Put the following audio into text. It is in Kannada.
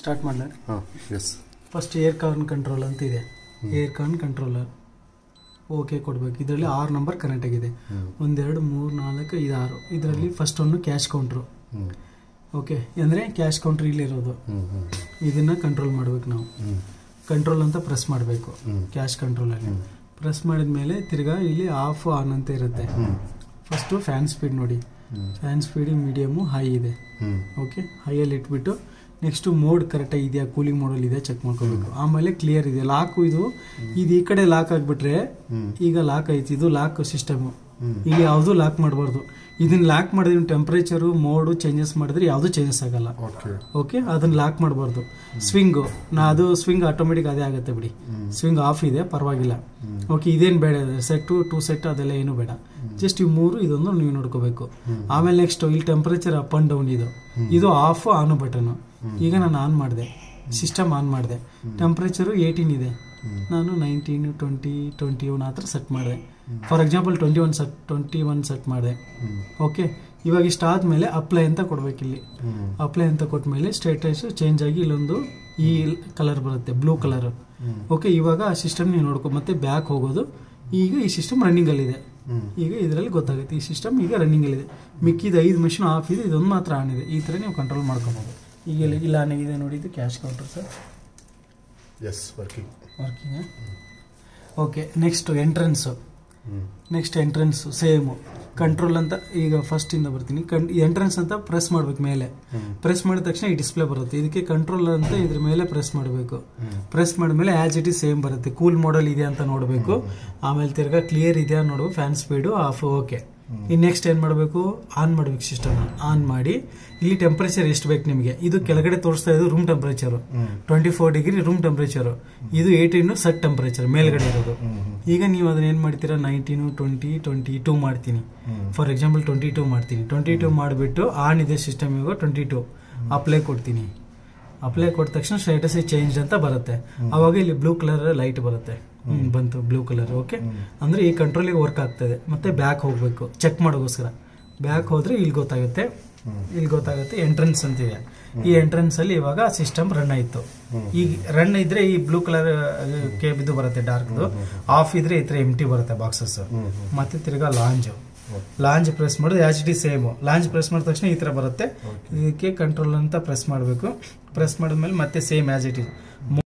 ಸ್ಟಾರ್ಟ್ ಮಾಡಲ. Yes. First air con control ಅಂತ ಇದೆ. ಏರ್ ಕಾರ್ನ್ ಕಂಟ್ರೋಲರ್ ಓಕೆ ಕೊಡಬೇಕು. ಇದರಲ್ಲಿ 6 ನಂಬರ್ ಕನೆಕ್ಟ್ ಆಗಿದೆ. 1 2 3 4 5 6. ಇದರಲ್ಲಿ ಫಸ್ಟ್ ಒಂದು ಕ್ಯಾಶ್ ಕೌಂಟ್ರು. ಓಕೆ ಅಂದರೆ ಕ್ಯಾಶ್ ಕೌಂಟ್ರ್ ಇಲ್ಲಿರೋದು. ಇದನ್ನು ಕಂಟ್ರೋಲ್ ಮಾಡಬೇಕು ನಾವು. ಕಂಟ್ರೋಲ್ ಅಂತ ಪ್ರೆಸ್ ಮಾಡಬೇಕು. ಕ್ಯಾಶ್ ಕಂಟ್ರೋಲಲ್ಲಿ ಪ್ರೆಸ್ ಮಾಡಿದ ಮೇಲೆ ತಿರ್ಗಾ ಇಲ್ಲಿ ಆಫ್ ಆನ್ ಅಂತ ಇರುತ್ತೆ. ಫಸ್ಟು ಫ್ಯಾನ್ ಸ್ಪೀಡ್ ನೋಡಿ. ಫ್ಯಾನ್ ಸ್ಪೀಡ್ ಮೀಡಿಯಮು ಹೈ ಇದೆ. ಓಕೆ, ಹೈಯಲ್ಲಿ ಇಟ್ಬಿಟ್ಟು ನೆಕ್ಸ್ಟು ಮೋಡ್ ಕರೆಕ್ಟಾಗಿ ಇದೆಯಾ, ಕೂಲಿಂಗ್ ಮೋಡಲ್ಲಿ ಇದೆ ಚೆಕ್ ಮಾಡ್ಕೋಬೇಕು. ಆಮೇಲೆ ಕ್ಲಿಯರ್ ಇದೆ. ಲಾಕು ಇದು ಈ ಕಡೆ ಲಾಕ್ ಆಗಿಬಿಟ್ರೆ ಈಗ ಲಾಕ್ ಐತಿ. ಇದು ಲಾಕ್ ಸಿಸ್ಟಮು. ಇಲ್ಲಿ ಯಾವುದು ಲಾಕ್ ಮಾಡಬಾರ್ದು. ಇದನ್ನ ಲಾಕ್ ಮಾಡಿದ್ರೆ ಟೆಂಪ್ರೇಚರು ಮೋಡು ಚೇಂಜಸ್ ಮಾಡಿದ್ರೆ ಯಾವುದು ಚೇಂಜಸ್ ಆಗಲ್ಲ. ಓಕೆ, ಅದನ್ನ ಲಾಕ್ ಮಾಡಬಾರ್ದು. ಸ್ವಿಂಗು ಅದು ಸ್ವಿಂಗ್ ಆಟೋಮೆಟಿಕ್ ಅದೇ ಆಗುತ್ತೆ ಬಿಡಿ. ಸ್ವಿಂಗ್ ಆಫ್ ಇದೆ ಪರವಾಗಿಲ್ಲ. ಓಕೆ, ಇದೇನು ಬೇಡ. ಸೆಟ್ಟು 2 ಸೆಟ್ ಅದೆಲ್ಲ ಏನು ಬೇಡ. ಜಸ್ಟ್ ಇವು 3 ಇದೊಂದು ನೀವು ನೋಡ್ಕೋಬೇಕು. ಆಮೇಲೆ ನೆಕ್ಸ್ಟ್ ಇಲ್ಲಿ ಟೆಂಪ್ರೇಚರ್ ಅಪ್ ಅಂಡ್ ಡೌನ್ ಇದು ಆಫ್ ಆನ್ ಬಟನ್. ಈಗ ನಾನು ಆನ್ ಮಾಡಿದೆ, ಸಿಸ್ಟಮ್ ಆನ್ ಮಾಡಿದೆ. ಟೆಂಪ್ರೇಚರು 18 ಇದೆ. ನಾನು 19 20 21 ಆ ಥರ ಸೆಟ್ ಮಾಡಿದೆ. ಫಾರ್ ಎಕ್ಸಾಂಪಲ್ 21 ಸೆಟ್ ಮಾಡಿದೆ. ಓಕೆ, ಇವಾಗ ಇಷ್ಟ ಆದಮೇಲೆ ಅಪ್ಲೈ ಅಂತ ಕೊಡ್ಬೇಕು. ಇಲ್ಲಿ ಅಪ್ಲೈ ಅಂತ ಕೊಟ್ಟ ಸ್ಟೇಟಸ್ ಚೇಂಜ್ ಆಗಿ ಇಲ್ಲೊಂದು ಈ ಕಲರ್ ಬರುತ್ತೆ, ಬ್ಲೂ ಕಲರ್. ಓಕೆ, ಇವಾಗ ಆ ಸಿಸ್ಟಮ್ ನೀವು ನೋಡ್ಕೊ. ಮತ್ತೆ ಬ್ಯಾಕ್ ಹೋಗೋದು. ಈಗ ಈ ಸಿಸ್ಟಮ್ ರನ್ನಿಂಗಲ್ಲಿದೆ. ಈಗ ಇದರಲ್ಲಿ ಗೊತ್ತಾಗುತ್ತೆ ಈ ಸಿಸ್ಟಮ್ ಈಗ ರನ್ನಿಂಗಲ್ಲಿದೆ. ಮಿಕ್ಕಿದ 5 ಮೆಷಿನ್ ಆಫ್ ಇದೆ, ಇದೊಂದು ಮಾತ್ರ ಆನ್ ಇದೆ. ಈ ಥರ ನೀವು ಕಂಟ್ರೋಲ್ ಮಾಡ್ಕೋಬೋದು. ಈಗ ಇಲ್ಲ ಆನ್ ಆಗಿದೆ ನೋಡಿ. ಇದು cash counter sir. Yes, working. Okay, next entrance. Next entrance same control ಅಂತ. ಈಗ ಫಸ್ಟಿಂದ ಬರ್ತೀನಿ. ಎಂಟ್ರೆನ್ಸ್ ಅಂತ ಪ್ರೆಸ್ ಮಾಡ್ಬೇಕು. ಮೇಲೆ ಪ್ರೆಸ್ ಮಾಡಿದ ತಕ್ಷಣ ಈ ಡಿಸ್ಪ್ಲೇ ಬರುತ್ತೆ. ಇದಕ್ಕೆ ಕಂಟ್ರೋಲ್ ಅಂತ ಇದ್ರ ಮೇಲೆ ಪ್ರೆಸ್ ಮಾಡಬೇಕು. ಪ್ರೆಸ್ ಮಾಡಿದ್ಮೇಲೆ ಆ್ಯಸ್ ಇಟ್ ಈಸ್ ಸೇಮ್ ಬರುತ್ತೆ. ಕೂಲ್ ಮಾಡಲ್ ಇದೆಯಾ ಅಂತ ನೋಡಬೇಕು. ಆಮೇಲೆ ತಿರ್ಗಾ ಕ್ಲಿಯರ್ ಇದೆಯಾ ನೋಡ್ಬೇಕು. Fan speed off. ಓಕೆ, ಇನ್ನು ನೆಕ್ಸ್ಟ್ ಏನು ಮಾಡಬೇಕು? ಆನ್ ಮಾಡಬೇಕು. ಸಿಸ್ಟಮ್ ಆನ್ ಮಾಡಿ ಇಲ್ಲಿ ಟೆಂಪ್ರೇಚರ್ ಎಷ್ಟು ಬೇಕು ನಿಮಗೆ. ಇದು ಕೆಳಗಡೆ ತೋರಿಸ್ತಾ ಇದ್ದು room temperature 24 degree room temperature. ಇದು 18 ಸೆಟ್ ಟೆಂಪ್ರೇಚರ್ ಮೇಲ್ಗಡೆ ಇರೋದು. ಈಗ ನೀವು ಅದನ್ನ ಏನು ಮಾಡ್ತೀರಾ? 19 20 22 ಮಾಡ್ತೀನಿ. ಫಾರ್ ಎಕ್ಸಾಂಪಲ್ 22 ಮಾಡ್ತೀನಿ. 22 ಮಾಡಿಬಿಟ್ಟು ಆನ್ ಇದೆ ಸಿಸ್ಟಮ್. ಇವಾಗ 22 ಅಪ್ಲೈ ಕೊಡ್ತೀನಿ. ಅಪ್ಲೈ ಕೊಟ್ಟ ತಕ್ಷಣ ಸ್ಟೇಟಸ್ ಚೇಂಜ್ ಅಂತ ಬರುತ್ತೆ. ಅವಾಗ ಇಲ್ಲಿ ಬ್ಲೂ ಕಲರ್ ಲೈಟ್ ಬರುತ್ತೆ. ಬಂತು ಬ್ಲೂ ಕಲರ್. ಓಕೆ, ಅಂದ್ರೆ ಈ ಕಂಟ್ರೋಲಿಗೆ ವರ್ಕ್ ಆಗ್ತದೆ. ಮತ್ತೆ ಬ್ಯಾಕ್ ಹೋಗ್ಬೇಕು ಚೆಕ್ ಮಾಡೋಕ್ಕೋಸ್ಕರ. ಬ್ಯಾಕ್ ಹೋದ್ರೆ ಇಲ್ಲಿ ಗೊತ್ತಾಗುತ್ತೆ ಎಂಟ್ರೆನ್ಸ್ ಅಂತಿದೆ. ಈ ಎಂಟ್ರೆನ್ಸ್ ಅಲ್ಲಿ ಇವಾಗ ಸಿಸ್ಟಮ್ ರನ್ ಆಯ್ತು. ಈಗ ರನ್ ಇದ್ರೆ ಈ ಬ್ಲೂ ಕಲರ್ ಕೇಬ್ ಇದು ಬರುತ್ತೆ ಡಾರ್ಕ್ದು. ಆಫ್ ಇದ್ರೆ ಈ ತರ ಎಂಟಿ ಬರುತ್ತೆ ಬಾಕ್ಸಸ್. ಮತ್ತೆ ತಿರ್ಗಾ ಲಾಂಜ್ ಪ್ರೆಸ್ ಮಾಡೋದು as it is same. Long press ಮಾಡಿದ ತಕ್ಷಣ ಈ ತರ ಬರುತ್ತೆ. ಇದಕ್ಕೆ ಕಂಟ್ರೋಲ್ ಅಂತ ಪ್ರೆಸ್ ಮಾಡಬೇಕು. ಪ್ರೆಸ್ ಮಾಡಿದ್ಮೇಲೆ ಮತ್ತೆ ಸೇಮ್ ಆಸ್ ಇಟ್ ಈಸ್